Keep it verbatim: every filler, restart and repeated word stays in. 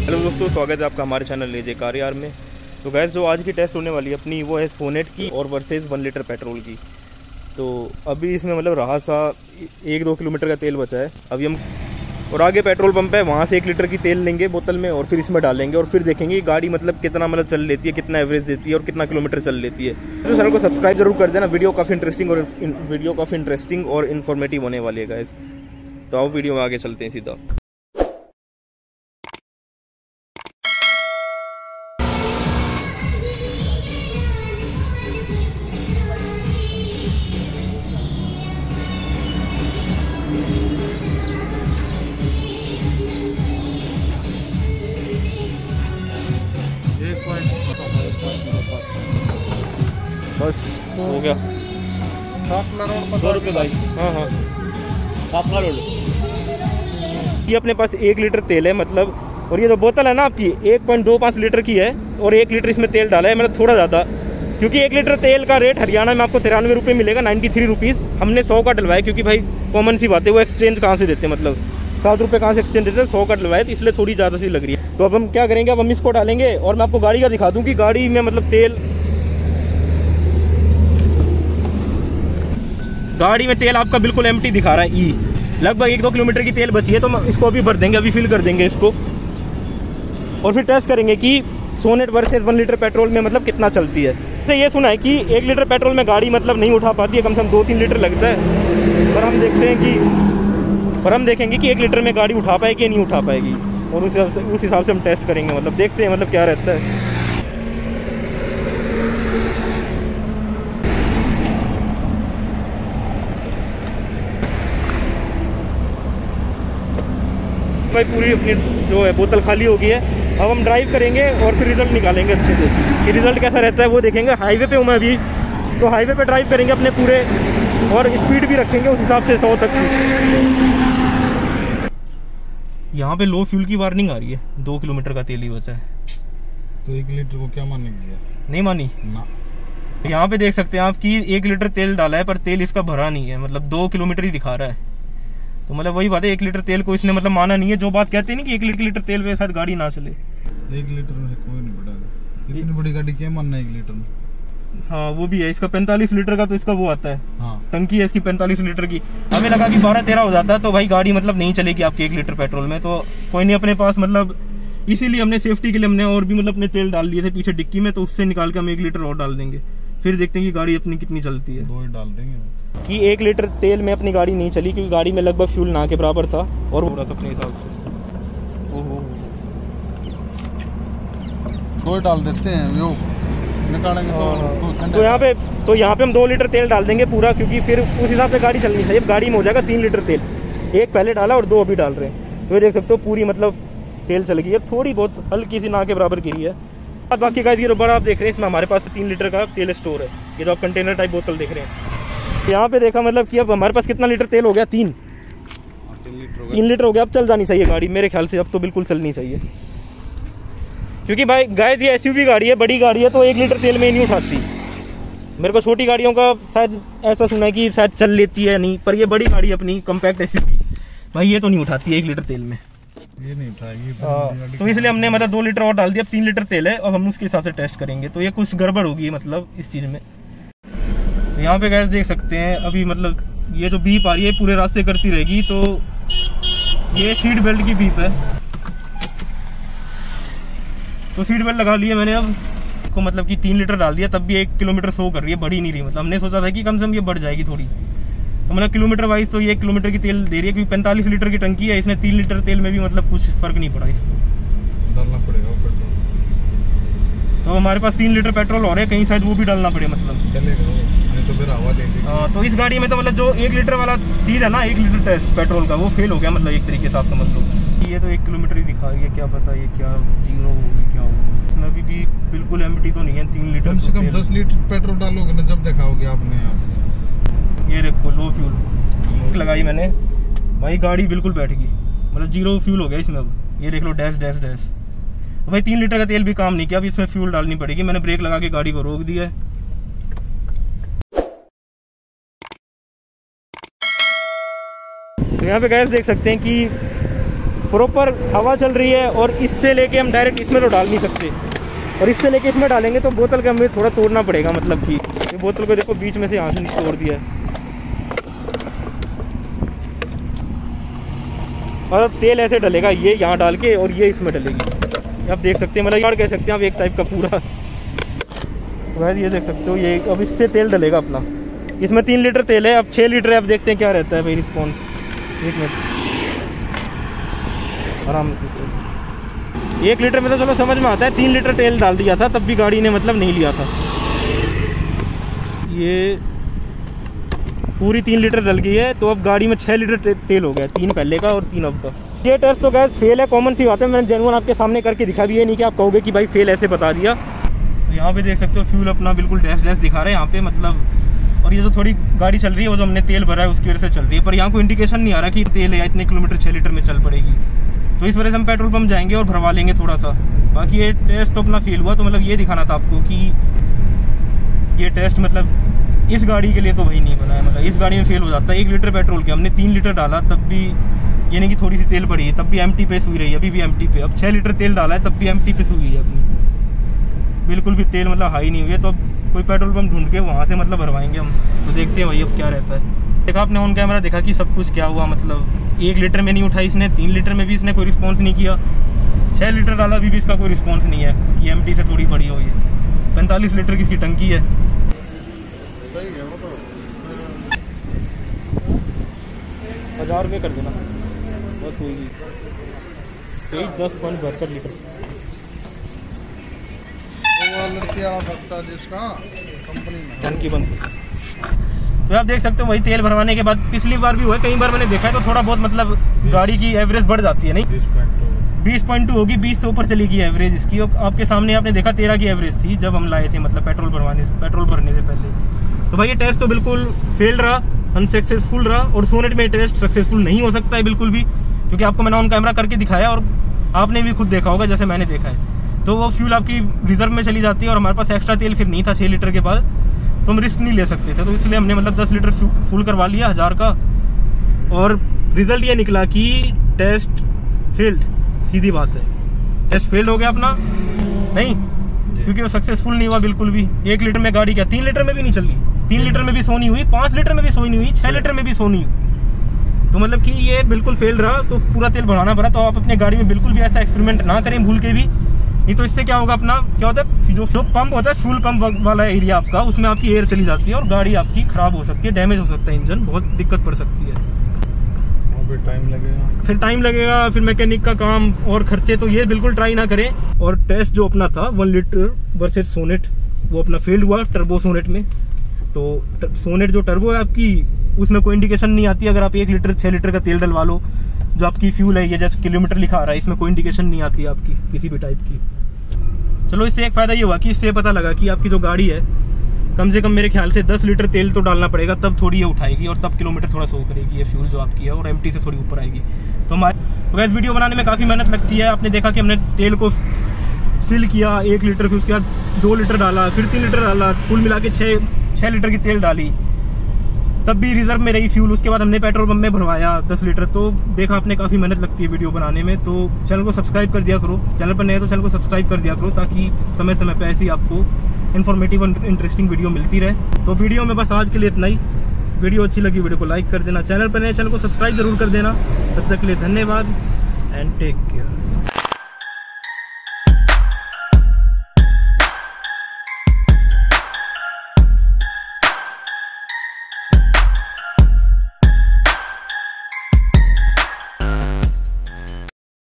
Hello दोस्तों, स्वागत है आपका हमारे चैनल ले जे कार यार में। तो गैस जो आज की टेस्ट होने वाली है अपनी वो है सोनेट की और वर्सेस वन लीटर पेट्रोल की। तो अभी इसमें मतलब रहा सा एक दो किलोमीटर का तेल बचा है अभी हम, और आगे पेट्रोल पंप है वहाँ से एक लीटर की तेल लेंगे बोतल में और फिर इसमें डालेंगे और फिर देखेंगे गाड़ी मतलब कितना मतलब चल लेती है, कितना एवरेज देती है और कितना किलोमीटर चल लेती है। तो चैनल को सब्सक्राइब जरूर कर देना, वीडियो काफ़ी इंटरेस्टिंग और वीडियो काफ़ी इंटरेस्टिंग और इन्फॉर्मेटिव होने वाली है गैस। तो आओ वीडियो में आगे चलते हैं सीधा। बस हो गया सौ रुपये भाई। हाँ हाँ सापला रोड। ये अपने पास एक लीटर तेल है मतलब, और ये जो बोतल है ना आपकी एक पॉइंट दो पाँच लीटर की है और एक लीटर इसमें तेल डाला है मतलब थोड़ा ज़्यादा, क्योंकि एक लीटर तेल का रेट हरियाणा में आपको तिरानवे रुपये मिलेगा, नाइन्टी थ्री रुपीज़। हमने सौ का डलवाया क्योंकि भाई कॉमन सी बात है, वो एक्सचेंज कहाँ से देते हैं, मतलब सात रुपये कहाँ से एक्सचेंज देते हैं, सौ का डलवाया तो इसलिए थोड़ी ज़्यादा सी लग रही है। तो अब हम क्या करेंगे, अब हम इसको डालेंगे और मैं आपको गाड़ी का दिखा दूँ कि गाड़ी में मतलब तेल गाड़ी में तेल आपका बिल्कुल एम्प्टी दिखा रहा है। ई लगभग एक दो किलोमीटर की तेल बची है तो इसको अभी भर देंगे, अभी फिल कर देंगे इसको और फिर टेस्ट करेंगे कि Sonet versus one litre petrol में मतलब कितना चलती है। तो ये सुना है कि एक लीटर पेट्रोल में गाड़ी मतलब नहीं उठा पाती है, कम से कम दो तीन लीटर लगता है। पर हम देखते हैं कि पर हम देखेंगे कि एक लीटर में गाड़ी उठा पाएगी या नहीं उठा पाएगी, और उस हिसाब से उस हिसाब से हम टेस्ट करेंगे, मतलब देखते हैं मतलब क्या रहता है। भाई पूरी अपनी जो है बोतल खाली हो गई है। अब हम ड्राइव करेंगे और फिर रिजल्ट निकालेंगे अच्छे से कि रिजल्ट कैसा रहता है वो देखेंगे। हाईवे पे हूँ मैं अभी, तो हाईवे पे ड्राइव करेंगे अपने पूरे और स्पीड भी रखेंगे उस हिसाब से सौ तक की। यहाँ पे लो फ्यूल की वार्निंग आ रही है, दो किलोमीटर का तेल ही बचा है। तो एक लीटर को क्या मानेंगे? नहीं मानी ना। यहाँ पे देख सकते हैं आप कि एक लीटर तेल डाला है पर तेल इसका भरा नहीं है, मतलब दो किलोमीटर ही दिखा रहा है। तो मतलब वही बात है, एक लीटर तेल को इसने मतलब माना नहीं है। जो बात कहते हैं ना कि एक लीटर तेल के साथ गाड़ी ना चले, एक लीटर में कोई नहीं बढ़ाएगा। इतनी बड़ी गाड़ी क्या मानना है एक लीटर में? हाँ वो भी है, इसका पैंतालीस लीटर का तो इसका वो आता है। हाँ। टंकी है इसकी पैंतालीस लीटर की। हमें लगा कि बारह तेरह हो जाता है तो भाई गाड़ी मतलब नहीं चलेगी आपकी एक लीटर पेट्रोल में। तो कोई नहीं, अपने पास मतलब इसीलिए हमने सेफ्टी के लिए हमने और भी मतलब अपने तेल डाल दिए थे पीछे डिक्की में, तो उससे निकाल के हम एक लीटर और डाल देंगे, फिर देखते हैं कि गाड़ी अपनी कितनी चलती है। दो ही डाल देंगे कि एक लीटर तेल में अपनी गाड़ी नहीं चली क्योंकि गाड़ी में लगभग फ्यूल ना के बराबर था और पूरा अपने हिसाब से दो डाल देते हैं वो निकालेंगे। तो तो यहाँ पे तो यहाँ पे हम दो लीटर तेल डाल देंगे पूरा, क्योंकि फिर उस हिसाब से गाड़ी चलनी चाहिए। गाड़ी में हो जाएगा तीन लीटर तेल, एक पहले डाला और दो अभी डाल रहे हैं। तो ये देख सकते हो पूरी मतलब तेल चल गई है, थोड़ी बहुत हल्की सी ना के बराबर गिरी है। बाकी का ये बड़ा आप देख रहे हैं, इसमें हमारे पास तीन लीटर का तेल स्टोर है। ये जो आप कंटेनर टाइप बोतल देख रहे हैं, यहाँ पे देखा मतलब कि अब हमारे पास कितना लीटर तेल हो गया, तीन तीन लीटर हो गया। अब चल जानी चाहिए गाड़ी मेरे ख्याल से, अब तो बिल्कुल चलनी चाहिए। क्योंकि भाई गाइस ये एसयूवी गाड़ी है, बड़ी गाड़ी है, तो एक लीटर तेल में ही नहीं उठाती। मेरे को छोटी गाड़ियों का शायद ऐसा सुना है कि शायद चल लेती है नहीं, पर ये बड़ी गाड़ी अपनी कम्पैक्ट एसयूवी भाई ये तो नहीं उठाती है एक लीटर तेल में, ये नहीं उठाएगी। तो इसलिए हमने मतलब दो लीटर और डाल दिया, तीन लीटर तेल है और हम उसके हिसाब से टेस्ट करेंगे। तो ये कुछ गड़बड़ होगी मतलब इस चीज़ में। तो यहाँ पे गैस देख सकते हैं अभी मतलब ये जो बीप आ रही है पूरे रास्ते करती रहेगी, तो ये सीट बेल्ट की बीप है। तो सीट बेल्ट लगा ली है मैंने अब को, मतलब कि तीन लीटर डाल दिया तब भी एक किलोमीटर शो कर रही है, बढ़ी नहीं रही। मतलब हमने सोचा था कि कम से कम ये बढ़ जाएगी थोड़ी, तो मतलब किलोमीटर वाइज तो ये एक किलोमीटर की तेल दे रही है, क्योंकि पैंतालीस लीटर की टंकी है, इसने तीन लीटर तेल में भी मतलब कुछ फर्क नहीं पड़ा इसको डालना पड़ेगा पेट्रोल। तो हमारे पास तीन लीटर पेट्रोल और है, कहीं शायद वो भी डालना पड़े मतलब चलेगा तो फिर हवा देगी। हाँ तो इस गाड़ी में तो मतलब जो एक लीटर वाला चीज़ है ना, एक लीटर टेस्ट पेट्रोल का, वो फेल हो गया मतलब एक तरीके से आप समझ लो। ये तो एक किलोमीटर ही दिखा रही है, क्या पता ये क्या जीरो होगी क्या होगी। इसमें अभी भी बिल्कुल एम्प्टी तो नहीं है, तीन लीटर कम से कम दस लीटर पेट्रोल डालोगे ना जब दिखाओगे आपने यहाँ। ये देखो लो फ्यूल लगाई मैंने भाई, गाड़ी बिल्कुल बैठ गई, मतलब जीरो फ्यूल हो गया इसमें। अब ये देख लो डैश डैश डैश। तो भाई तीन लीटर का तेल भी काम नहीं किया, अब इसमें फ्यूल डालनी पड़ेगी। मैंने ब्रेक लगा के गाड़ी को रोक दिया है। तो यहाँ पे गैस देख सकते हैं कि प्रॉपर हवा चल रही है और इससे लेके हम डायरेक्ट इसमें तो डाल नहीं सकते, और इससे लेके इसमें डालेंगे तो बोतल का हमें थोड़ा तोड़ना पड़ेगा। मतलब कि ये बोतल को देखो बीच में से यहाँ से तोड़ दिया है, और अब तेल ऐसे डलेगा, ये यहाँ डाल के और ये इसमें डलेगी। आप देख सकते हैं, मतलब यार कह सकते हैं आप एक टाइप का पूरा वैसे ये देख सकते हो। ये अब इससे तेल डलेगा अपना, इसमें तीन लीटर तेल है, अब छः लीटर है। अब देखते हैं क्या रहता है भाई रिस्पॉन्स। एक मिनट आराम से। एक लीटर में तो चलो समझ में आता है, तीन लीटर तेल डाल दिया था तब भी गाड़ी ने मतलब नहीं लिया था। ये पूरी तीन लीटर डल गई है, तो अब गाड़ी में छः लीटर ते, तेल हो गया, तीन पहले का और तीन अब का। ये टेस्ट तो गैस फेल है, कॉमन सी बात है, मैंने जेन्युइन आपके सामने करके दिखा भी है, नहीं कि आप कहोगे कि भाई फेल ऐसे बता दिया। तो यहाँ पे देख सकते हो फ्यूल अपना बिल्कुल डैश डैश दिखा रहा है यहाँ पे, मतलब। और ये जो थोड़ी गाड़ी चल रही है वो जो हमने तेल भरा है उसकी वजह से चल रही है, पर यहाँ कोई इंडिकेशन नहीं आ रहा कि तेल है इतने किलोमीटर छः लीटर में चल पड़ेगी। तो इस वजह से हम पेट्रोल पंप जाएंगे और भरवा लेंगे थोड़ा सा। बाकी ये टेस्ट तो अपना फेल हुआ, तो मतलब ये दिखाना था आपको कि ये टेस्ट मतलब इस गाड़ी के लिए तो वही नहीं बना है, मतलब इस गाड़ी में फेल हो जाता है। एक लीटर पेट्रोल के हमने तीन लीटर डाला, तब भी ये नहीं कि थोड़ी सी तेल पड़ी है, तब भी एम टी पे हुई रही है, अभी भी एम टी पे। अब छः लीटर तेल डाला है तब भी एम टी पे हुई है अपनी, बिल्कुल भी तेल मतलब हाई नहीं हुई है। तो अब कोई पेट्रोल पंप ढूंढ के वहाँ से मतलब भरवाएंगे हम, तो देखते हैं भाई अब क्या रहता है। देखा आपने ऑन कैमरा देखा कि सब कुछ क्या हुआ, मतलब एक लीटर में नहीं उठाई इसने, तीन लीटर में भी इसने कोई रिस्पॉन्स नहीं किया, छः लीटर डाला अभी भी इसका कोई रिस्पॉन्स नहीं है कि एम टी से थोड़ी बड़ी हो। ये पैंतालीस लीटर की इसकी टंकी है। हजार रुपये कर देना बस, होगी तेईस दस पॉइंट बहत्तर लीटर। जिसका कंपनी में टंकी बंद। तो आप देख सकते हो वही तेल भरवाने के बाद पिछली बार भी हुआ है, कई बार मैंने देखा है, तो थोड़ा बहुत मतलब गाड़ी की एवरेज बढ़ जाती है। नहीं बीस पॉइंट टू होगी, बीस से ऊपर चली गई एवरेज इसकी। और आपके सामने आपने देखा तेरह की एवरेज थी जब हम लाए थे, मतलब पेट्रोल भरवाने पेट्रोल भरने से पहले। तो भाई ये टेस्ट तो बिल्कुल फेल रहा, अनसक्सेसफुल रहा, और सोनेट में टेस्ट सक्सेसफुल नहीं हो सकता है बिल्कुल भी, क्योंकि आपको मैंने ऑन कैमरा करके दिखाया और आपने भी खुद देखा होगा जैसे मैंने देखा है। तो वो फ्यूल आपकी रिजर्व में चली जाती है, और हमारे पास एक्स्ट्रा तेल फिर नहीं था छः लीटर के बाद, तो हम रिस्क नहीं ले सकते थे। तो इसलिए हमने मतलब दस लीटर फुल करवा लिया हज़ार का, और रिजल्ट ये निकला कि टेस्ट फेल्ड। सीधी बात है, टेस्ट फेल्ड हो गया अपना, नहीं क्योंकि वो सक्सेसफुल नहीं हुआ बिल्कुल भी। एक लीटर में गाड़ी क्या तीन लीटर में भी नहीं चल रही, तीन लीटर में भी सो नहीं हुई, पाँच लीटर में भी सो नहीं हुई, छः लीटर में भी सो नहीं हुई। तो मतलब कि ये बिल्कुल फेल रहा, तो पूरा तेल भराना पड़ा। तो आप अपने गाड़ी में बिल्कुल भी ऐसा एक्सपेरिमेंट ना करें भूल के भी, नहीं तो इससे क्या होगा, अपना क्या होता है जो जो पंप होता है फ्यूल पंप वाला एरिया आपका, उसमें आपकी एयर चली जाती है और गाड़ी आपकी खराब हो सकती है, डैमेज हो सकता है, इंजन बहुत दिक्कत पड़ सकती है, फिर टाइम लगेगा फिर टाइम लगेगा फिर मैकेनिक का काम और खर्चे। तो ये बिल्कुल ट्राई ना करें। और टेस्ट जो अपना था वन लीटर वर्सेस सोनेट, वो अपना फेल्ड हुआ टर्बो सोनेट में। तो सोनेट जो टर्बो है आपकी, उसमें कोई इंडिकेशन नहीं आती अगर आप एक लीटर छः लीटर का तेल डलवा लो। जो आपकी फ्यूल है ये जैसे किलोमीटर लिखा आ रहा है, इसमें कोई इंडिकेशन नहीं आती है आपकी किसी भी टाइप की। चलो इससे एक फ़ायदा ये हुआ कि इससे पता लगा कि आपकी जो गाड़ी है कम से कम मेरे ख्याल से दस लीटर तेल तो डालना पड़ेगा, तब थोड़ी ये उठाएगी और तब किलोमीटर थोड़ा शो करेगी ये फ्यूल जो आपकी है, और एमटी से थोड़ी ऊपर आएगी। तो हमारे तो गैस वीडियो बनाने में काफ़ी मेहनत लगती है। आपने देखा कि हमने तेल को फिल किया एक लीटर, फिर उसके बाद दो लीटर डाला, फिर तीन लीटर डाला, कुल मिला के छः छः लीटर की तेल डाली, तब भी रिजर्व में रही फ्यूल। उसके बाद हमने पेट्रोल पंप में भरवाया दस लीटर। तो देखा आपने काफ़ी मेहनत लगती है वीडियो बनाने में। तो चैनल को सब्सक्राइब कर दिया करो, चैनल पर नए तो चैनल को सब्सक्राइब कर दिया करो, ताकि समय समय पर ऐसी आपको इन्फॉर्मेटिव और इंटरेस्टिंग वीडियो मिलती रहे। तो वीडियो में बस आज के लिए इतना ही। वीडियो अच्छी लगी वीडियो को लाइक कर देना, चैनल पर नए चैनल को सब्सक्राइब जरूर कर देना। तब तक के लिए धन्यवाद एंड टेक केयर।